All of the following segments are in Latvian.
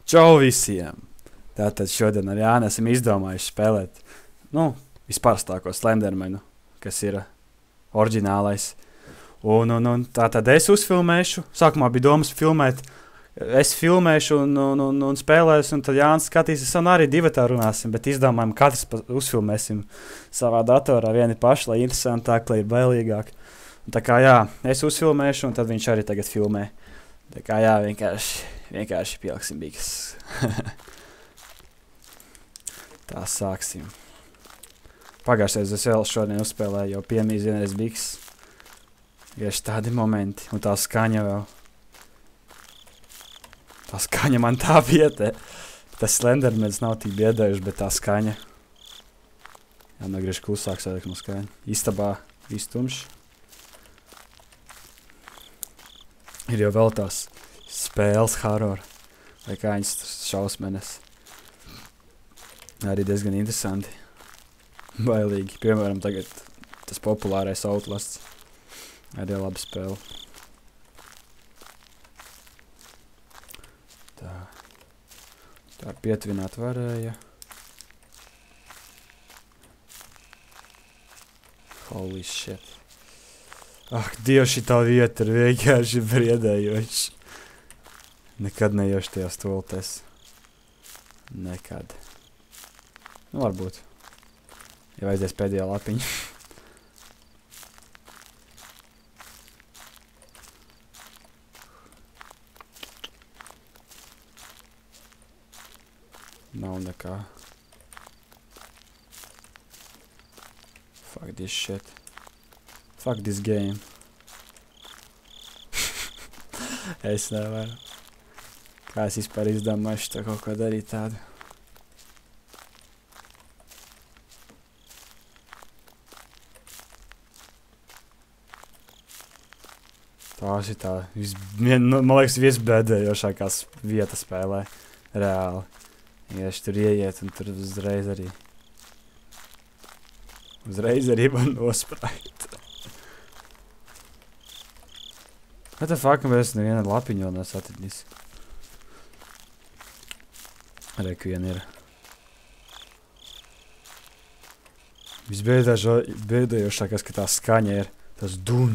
Čau visiem! Tātad šodien ar Jāni esam izdomājuši spēlēt, visparastāko Slendermanu, kas ir oriģinālais. Un tātad es uzfilmēšu, sākumā bija domas filmēt, es filmēšu un spēlēšu, un tad Jānis skatīsies, un arī divatā runāsim, bet izdomājam, katrs uzfilmēsim savā datorā vieni paši, lai interesantāk, lai ir bailīgāk. Un tā kā jā, es uzfilmēšu, un tad viņš arī tagad filmē. Tā kā jā, vienkārši pieliksim bigas. Tā sāksim. Pagājušais es vēl šodien uzspēlēju, jau piemīz vienreiz bigas. Tieši tādi momenti, un tā skaņa vēl. Tā skaņa man tā vieta. Tas Slendermans nav tik biedējuši, bet tā skaņa. Jā, nogriež klusāk sadek no skaņa. Istabā viss tumšs. Ir jau vēl tās spēles horror, vai kā viņas šausmenes. Arī diezgan interesanti. Bailīgi. Piemēram, tagad tas populārais Outlasts. Arī laba spēle. Tā pietuvināt varēja. Holy shit. Ak, Dievs, šitā vieta ir vienkārši briedējoši. Nekad neiešu tajās toltēs. Nekad. Varbūt. Ja vajadzēs pēdējā lapiņa. Nav nekā. Fuck this shit. Fuck this game. Es nevaru. Kā es vispār izdomāšu tā kaut ko darīt tādu. Tās ir tā, man liekas, visbēdējošākās vieta spēlē. Reāli. Ieši tur ieiet un tur uzreiz arī man nosprāgt. What the fuck, mēs neviena lapiņa vēl nesatidīs. Reku vien ir. Visbēdējošākās, ka tā skaņa ir. Tas dun.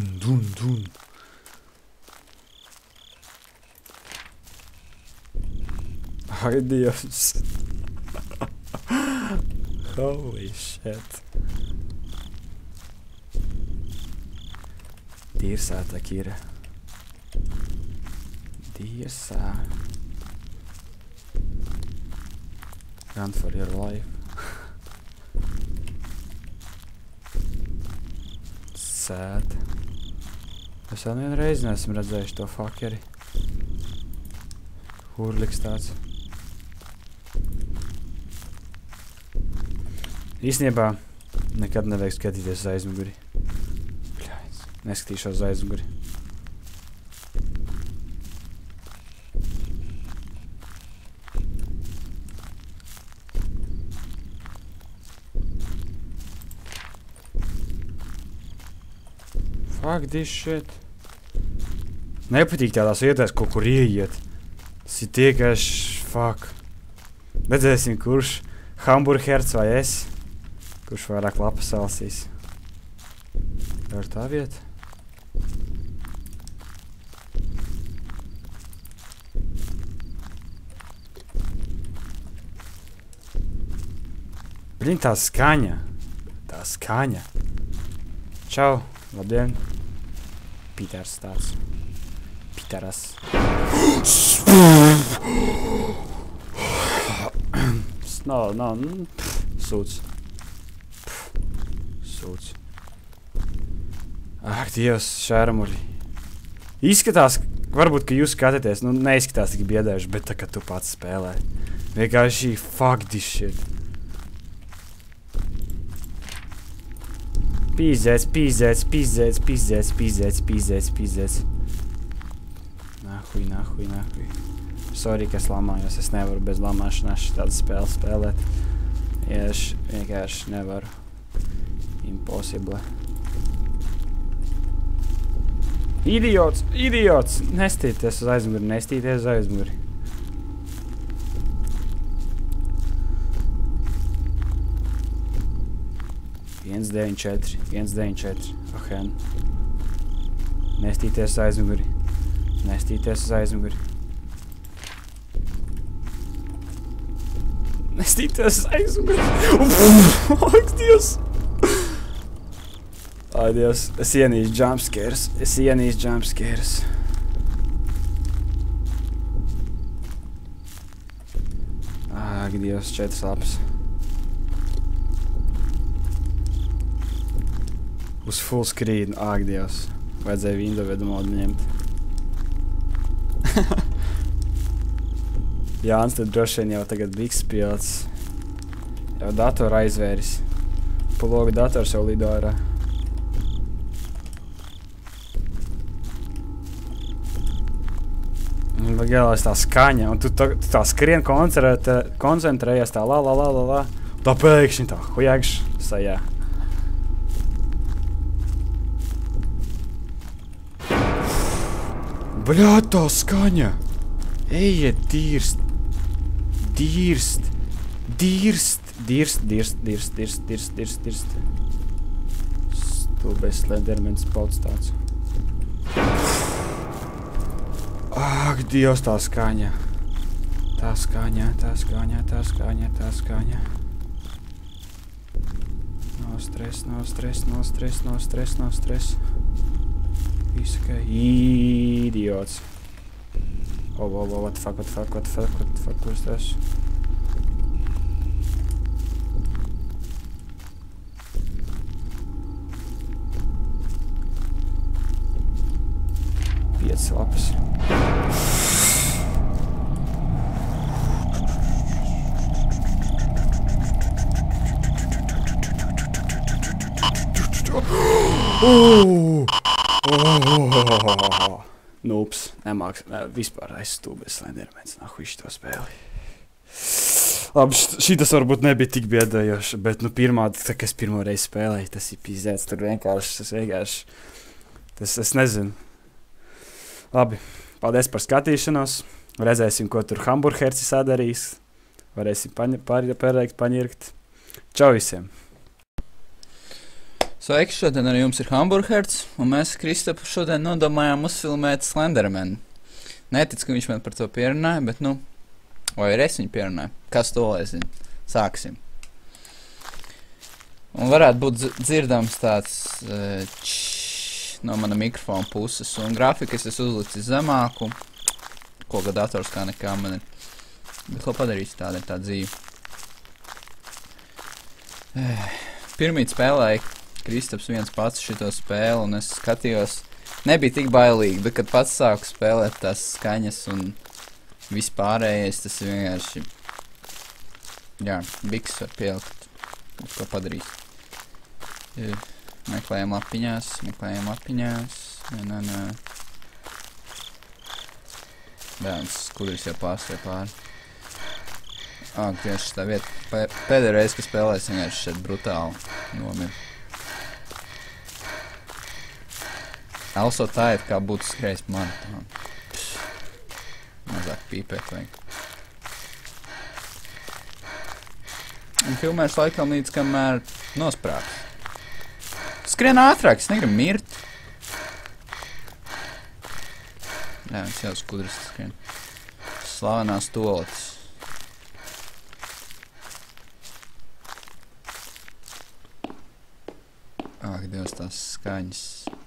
Ai, Dievs. Holy shit. Dirsā tak ir. Dirsā. Run for your life. Sad. Es vēl nevienu reizi neesmu redzējuši to fuckeri. Hurliks tāds. Īstenībā nekad nevajag skatīties uz aizmuguri. Bļāj, neskatīšos uz aizmuguri. Fuck this shit. Nepatīk tādās vietās kaut kur ieiet. Tas ir tiekaši fuck. Redzēsim, kurš hamburgerts vai es. Kurš vairāk lapas salasīs. Tā ir tā vieta. Blin, tā skaņa. Tā skaņa. Čau, labdien. Piters tāds. Piteras. Nav. Sūds. Ak, Dievs, šēramuļi. Izskatās, varbūt, ka jūs skatāties, neizskatās tik biedējuši, bet tā, ka tu pats spēlē. Vienkārši fuck this shit. Pīzēts. Nahuj. Sorry, ka es lamājos, es nevaru bez lamāšanās šitādu spēli spēlēt. Vienkārši nevaru. Impossible. Idiots! Nestīties uz aizmuguri. 194, 194. Ahen. Nestīties aizmuguri. Nestīties uz aizmuguri. Nestīties uz aizmuguri. Ak, Dievs! Ai, Dievs. Es ienīstu jumpscares. Es ienīstu jumpscares. Ak, Dievs, 4 lapas. Uz full screen. Ak, Dievs. Vajadzēja window modu ņemt. Jānis tad droši vien jau tagad biks pilts. Jau datoru aizvēris. Pa logu dators jau lido ārā. Gēlās tā skaņa, un tu tā skrien koncentrējies tā la. Tā pēkšņi tā hujagš sajā. Bļā, tā skaņa! Ejiet, dirst! Stulbais Slendermans pauts tāds. Ak, Dievs, tā skaņa! Tā skaņa. No stress. Visu, idiots. What the fuck, kur es tas? Piecas lapas. Nūps, nemāks, vispār aizstūbēs Slendermans, nahu to spēli. Labi, šitas varbūt nebija tik biedējoši, bet, pirmā, tā, kas pirmo reizi spēlēju, tas ir pīzēts, tur vienkārši, es nezinu. Labi, paldies par skatīšanos, redzēsim, ko tur hamburgerci sadarīs, varēsim paņirkt. Čau visiem! Sveiki, šodien ar jums ir Hamburgerts, un mēs Kristapu šodien nodomājām uzfilmēt Slendermanu. Neticu, ka viņš man par to pierunāja, bet, vai arī es viņu pierunāju. Kas to lai zina? Sāksim. Un varētu būt dzirdams tāds no mana mikrofona puses, un grafikas es uzlicis zemāku, ko gan dators kā nekā man ir. Bet ko padarīs, tāda ir tā dzīve. Pirmīt spēlēju Kristaps viens pats šito spēli, un es skatījos, nebija tik bailīgi, bet kad pats sāku spēlēt tās skaņas un vispārējais, tas ir vienkārši, biks var pielikt, ko padarīs. Meklējam lapiņās, Bērns skudris jau pārstāja pāri. Tieši tā vieta, pēdējā reize, ka spēlēs, vienkārši šeit brutāli nomir. Also tā ir, kā būtu skrējis maratonu. Mazāk pīpēt vajag. Un filmēšu laikam līdz, kamēr nosprāks. Skrien ātrāk, es negribu mirt. Viņš jau skudris skrien. Slavenās toaletes. Ak, Dievs, tās skaņas.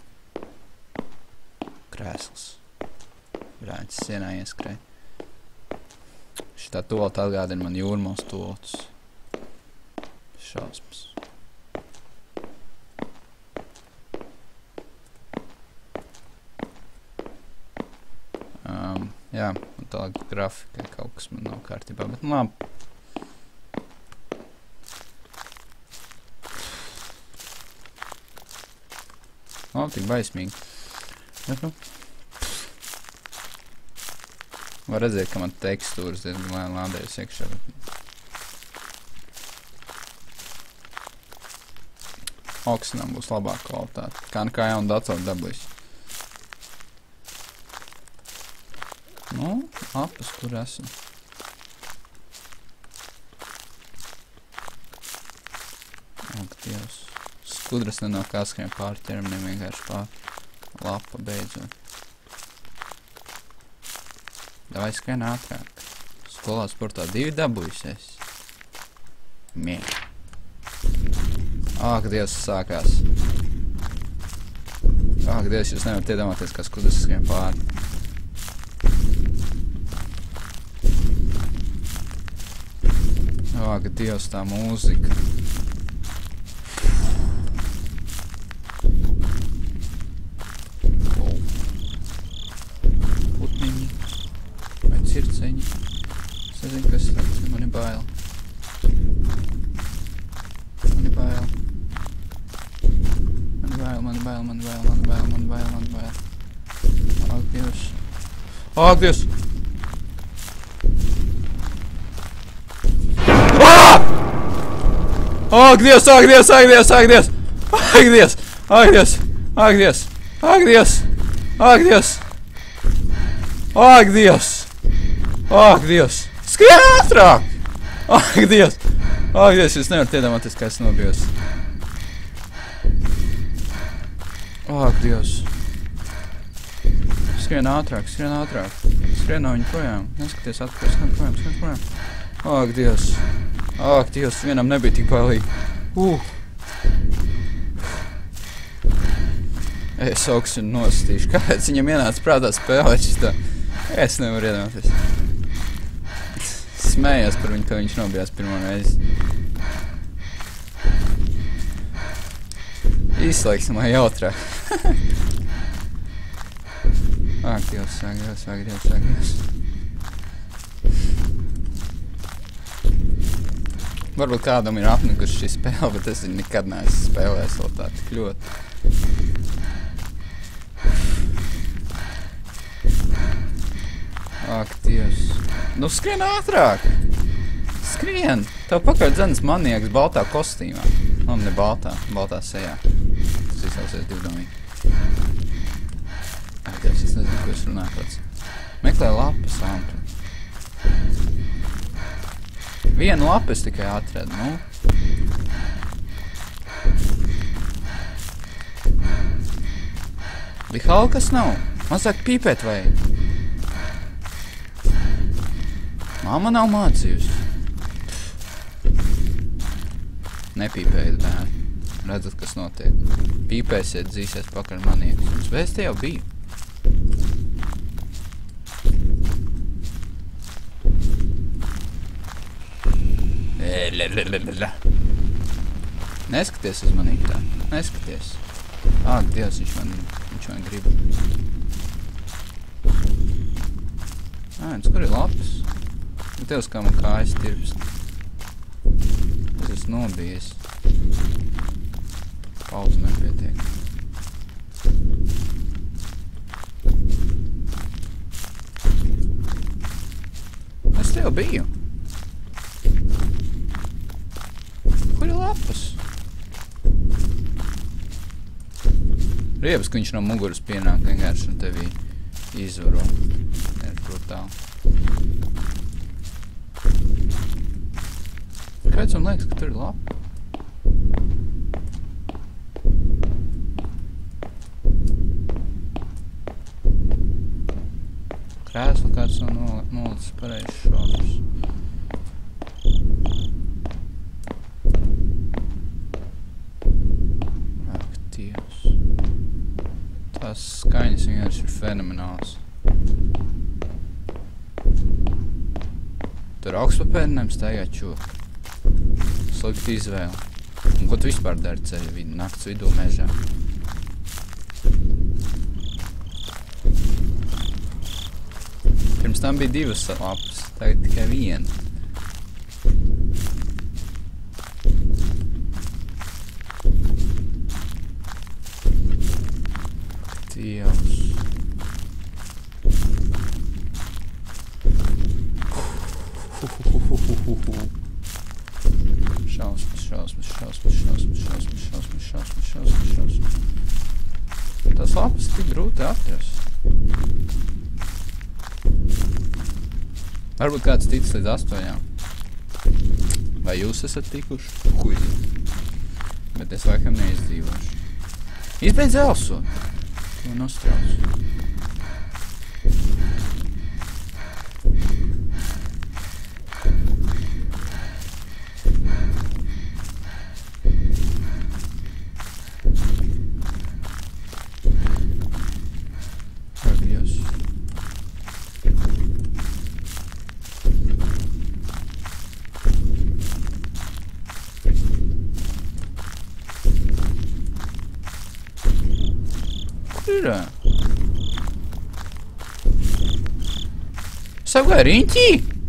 Krēsls. Brāņas sienā ieskrēja. Šitā tolata atgādina man Jūrmals tolatus. Šausmas. Un tā grafika kaut kas man nav kārtībā, bet labi. Tik baismīgi. Bet, var redzēt, ka man tekstūras diezgan lādējas iekšā. Augsinām būs labāka kvalitāte. Kā jaunu datoru dabūs. Lapas, kur esam. Ak, Dievs. skudras ne no kā skrien pāri ķermenim, vienkārši pāri lapa beidzot. Davai skrien ātrāk. Skolā sportā 2 dabūjusies. Mie. Ak, Dievs, sākās. Ak, Dievs, jūs nevarat iedomāties, kā skudras skrien pāri. Ak, Dievs, tā mūzika. Putniņi. Vai circeņi. Es nezinu, kas tāds. Man ir bail. Man ir bail. Ak, Dievs. Ak, Dievs. Ak, Dievs, ak, Dievs, ak, Dievs, ak, Dievs. Ak, Dievs, ak, Dievs, ak, Dievs, ak, Dievs, ak, Dievs. Ak, Dievs. Ak, Dievs. Skrien ātrāk. Ak, Dievs. Ak, Dievs, jūs nevarat iedomāties, kā es nobijos. Ak, Dievs. Skrien ātrāk, skrien ātrāk. Skrien no viņa projām. Neskaties atpakaļ, skrien projām. Ak, Dievs. Ak, Dievs, vienam nebija tik bailīgi. Es augstu nostīšu. Kāpēc viņam ienāca prātā spēlēt šitā? Es nevaru iedomāties. Smējos par viņu, ka viņš nobijās pirmo reizi. Izslēgsim, lai jautrāk. Ak, Dievs, ak, Dievs, ak, Dievs, ak, Dievs. Varbūt kādam ir apnikuši šī spēle, bet es viņu nekad neesmu spēlējis vēl tā tik ļoti. Ak, Dievs. Nu, skrien ātrāk! Skrien! Tev pakaļ dzenas manieks baltā kostīmā. Man ne baltā, baltā sejā. Tas izlausies divdomīgi. Ak, Dievs, es nezinu, ko es runāju pats. Meklē lapas, āmri. Vienu lapu es tikai atradu, nu. Bihal, kas nav? Man saka, pīpēt vajag. Mamma nav mācījusi. Nepīpējiet, bērni. Redzat, kas notiek. Pīpēsiet, dzīsies pakaļ manieks. Jums vēsti jau bija. Neskaties uz manī tā. Neskaties. Ak, Dievs, viņš man grib. Kur ir lapas? Dievs, kā man kājas tirpst. Es esmu nobijies. Pauze nepietiek. Es tev biju. Kur ir lapas? Riebas, ka viņš no muguras pienāk vienkārši un tevī izvaro. Ir brutāli. Kāpēc man liekas, ka tur ir lapa? Krēsla kāds nav nolicis pareizi šovus. Ak, Dievs. Tās skaņas vienkārši ir fenomenāls. Tur augstpapēdinājums staigā čoki. Slikta izvēle. Un ko tu vispār dari ceļa vidu, nakts vidū mežā? Pirms tam bija 2 lapas, tagad tikai 1. Dievs. Šausmas. Tas lapas tik grūti atrast. Varbūt kāds ticis līdz 8. Vai jūs esat tikuši? Huizi. Bet es laikam neizdzīvošu. Izbeidz elsot. To nostrauc. Ak, Dievs. Ir. Sagāja riņķī?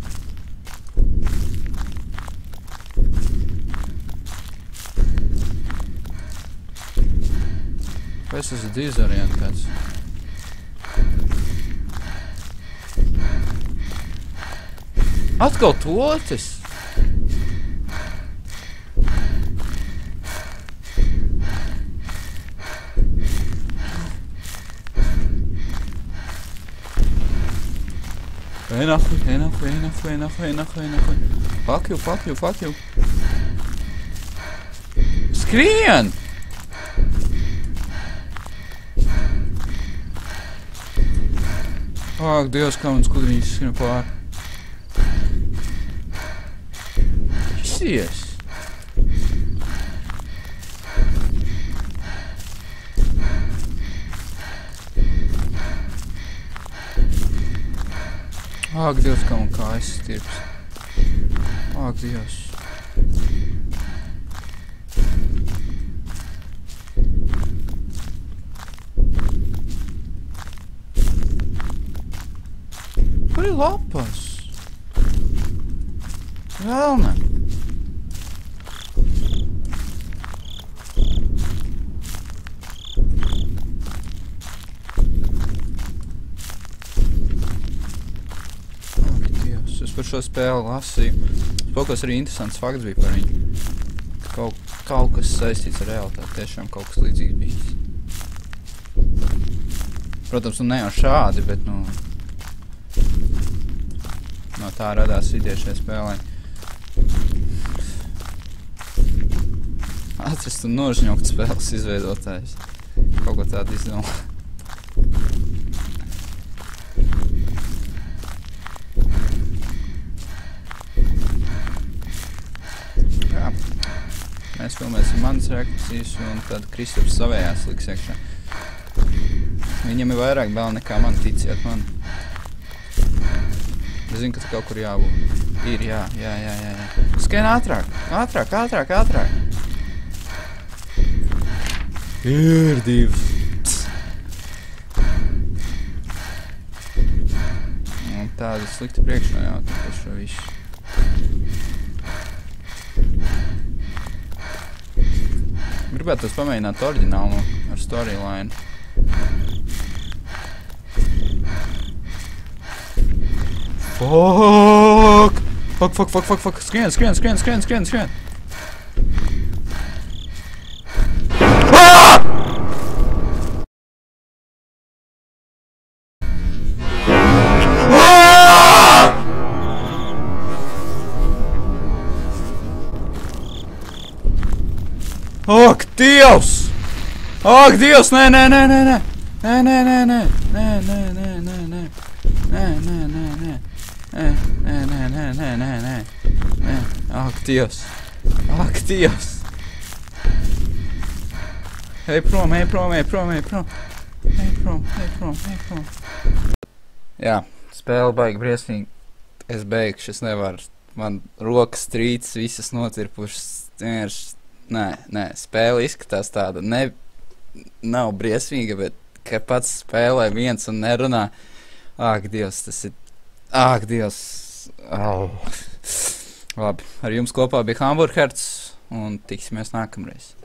Vai es esmu dizorients kāds? Atkal totis? Nахуй. Fuck you. Skrien! Ak, Dievs, kā man skudriņas skrien pār. Isies! Ak, Dievs, kā man kājas stirps. Ak, Dievs. Kur ir lapas? Velna. Es par šo spēli lasīju. Spokos arī interesants fakts bija par viņu. Kaut kas saistīts ar realitāti, tiešām kaut kas līdzīgs bijis. Protams, ne jau šādi, bet, no tā radās ideja šajā spēlē. Atrast un nožņaukt spēles izveidotājs. Kaut ko tādu izdomā. Mēs filmēsim manas reakcijas un tad Kristaps savējās liks iekšā. Viņam ir vairāk bail nekā man, ticiet man. Es zinu, ka tu kaut kur jābūt. Ir, jā. Skrien ātrāk. Ir divs. Un tāda slikta priekšnojauta par šo visu. Gribētu pamēģināt oriģinālu ar storyline. Fuck. Skrien. Ak, Dievs! Nē! Ak, Dievs! Ej prom! Jā, spēle baigi briesmīgi. Es beigšu, es nevaru. Man rokas trītas, visas notirpušas. Nē, spēle izskatās tāda, nav briesmīga, bet, ka pats spēlē viens un nerunā. Ak, Dievs, tas ir... Ak, Dievs! Labi, ar jums kopā bija Hamburgerts un tiksimies nākamreiz.